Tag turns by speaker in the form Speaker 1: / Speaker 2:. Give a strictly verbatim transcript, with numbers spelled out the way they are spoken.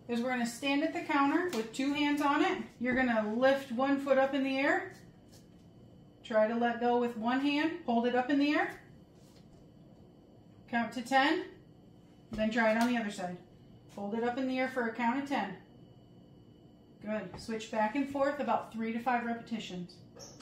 Speaker 1: is we're going to stand at the counter with two hands on it. You're going to lift one foot up in the air. Try to let go with one hand. Hold it up in the air. Count to ten. Then try it on the other side. Hold it up in the air for a count of ten. Good. Switch back and forth about three to five repetitions.